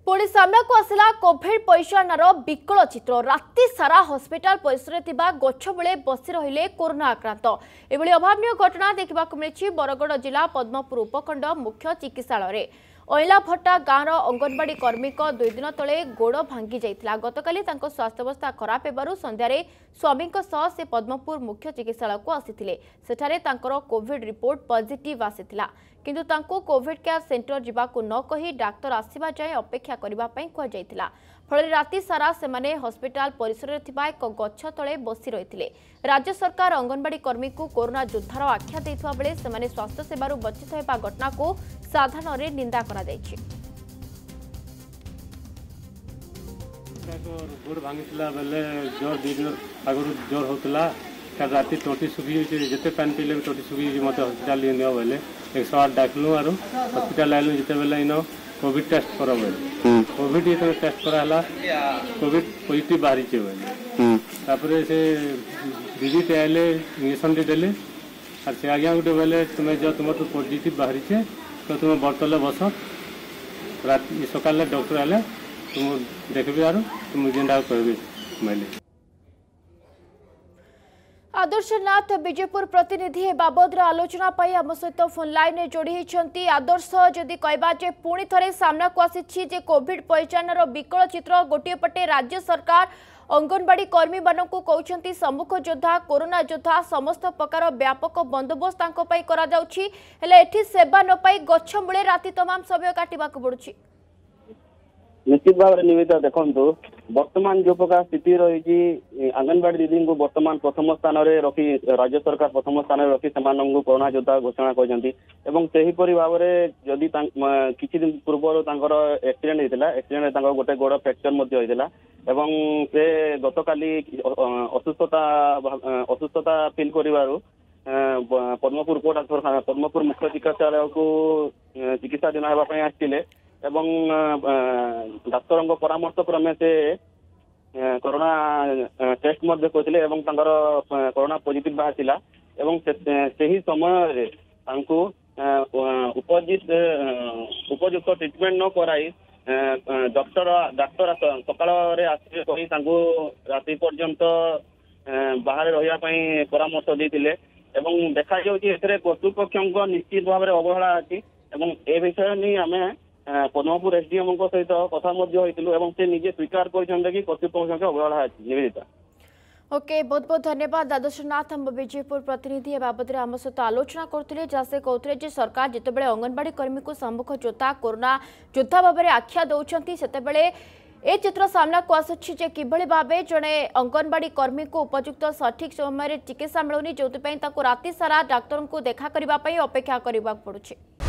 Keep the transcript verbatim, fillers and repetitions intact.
पुणी सामना को आसला कोविड परिचालनार विकल चित्र। राति सारा हॉस्पिटल परिसर गछ बले बसी रहिले कोरोना आक्रांत। एभली अभावनीय घटना देखा मिली बरगड़ जिला पद्मपुर उपखंड मुख्य चिकित्सालय अइलाभट्टा गाँवर अंगनवाड़ी कर्मी दुई दिन तले गोड़ भांगी जाइथिला। गतकाली तांको स्वास्थ्यावस्था खराब हेबारु संध्यारे स्वामी से पद्मपुर मुख्य चिकित्सालय को आसीथिले। सेठारे तांकर कोविड रिपोर्ट पॉजिटिव आसीथिला, किंतु तांको कोविड केयर सेंटर जिबाकु न कही डाक्टर आसीबा जाय अपेक्षा करिबा पई कह जाइथिला। फल राति सारा सेमाने हॉस्पिटल परिसर थिबा एक गछ तले बसी रहिथिले। राज्य सरकार अंगनवाड़ी कर्मी को कोरोना योद्धार आख्या दैथवा बेले सेमाने स्वास्थ्य सेवारु वंचित हेबा घटना को साधारण रे निंदा करा जायछि। गोड़ भांगिला बेले जोर दी दिन आगु जोर होतला का राति टोटी सुखी जिते पानी पीले टोटी सुखी मत हॉस्पिटल लिया बेले एक सौ आठ डाकलु आरो हॉस्पिटल आइलु जिते बेले इनो कोविड टेस्ट करा बेले कोविड ये टेस्ट कराला कोविड पॉजिटिव बाहरी छे बेले तापरे से दीदी आइले इंजेक्शन दे देले और से आगे गुटे बेले तुम जो तुम तो पॉजिटिव बाहरी छे तो तुम बर्तले बस राति सकाले डॉक्टर आले तुम देखबे आरो तुम जेंडा कहबे माइले। आदर्शनाथ विजयपुर प्रतिनिधि बाबद आलोचना पाई आम सहित फोन लाइन में जोड़ी होती। आदर्श जदि कहबा जे पुणी थरे सामना को आसी जे कोविड परिचालनार विकल चित्र। गोटे पटे राज्य सरकार अंगनवाड़ी कर्मी मानक कहते सम्मुख योद्धा कोरोना योद्धा समस्त प्रकार व्यापक बंदोबस्त तांको पई करा जाउछि, हेले एठी सेवा न पाई गछ मूले राति तमाम समय काटिबा को पड़ुछि। निश्चित भाव में निमित्त देखु वर्तमान जो प्रकार स्थिति रही आंगनवाड़ी दीदी को वर्तमान प्रथम स्थान में रखी राज्य सरकार प्रथम स्थान में रखी कोरोना योद्धा घोषणा करपरी भाव में जदि किसी दिन पूर्व एक्सीडेंट होता एक्सीडेंट गोटे गोड़ फ्रैक्चर होता से गतकाली असुस्थता असुस्थता फिल कर पद्मपुर कोट डाक्तखाना पद्मपुर मुख्य चिकित्सालय को चिकित्सा दिन होगापी आसते एवं डाक्तर परामर्श क्रमे से कोरोना टेस्ट करते कोरोना पॉजिटिव बाहर से ही समय उपजित उपयुक्त ट्रिटमेंट न कराई डॉक्टर डाक्तर सकाल आसी राति पर्यंत बाहर रही परामर्श देते देखा कर्तृपक्ष निश्चित भाव में अवहेला अच्छी ए विषय नहीं आम पद्मपुर एसडीएम सहित कथा से निजे स्वीकार कर कर्तृपक्ष अवहेला अच्छी। निवेदिता ओके, बहुत बहुत धन्यवाद। आदर्शनाथ हम विजयपुर प्रतिनिधि बाबद आम सहित आलोचना करते जहाँ से कहते सरकार जितेबाला अंगनवाड़ी कर्मी को सम्मुख योद्धा कोरोना योद्धा भाव में आख्या दौरान से ए चित्र सामना को आसुछि जे किभଳି भाबे जणे अंगनवाड़ी कर्मी को उपयुक्त सठिक समय चिकित्सा मिलुनी जो राति सारा डाक्तर को देखा करने अपेक्षा करने पड़ुछि।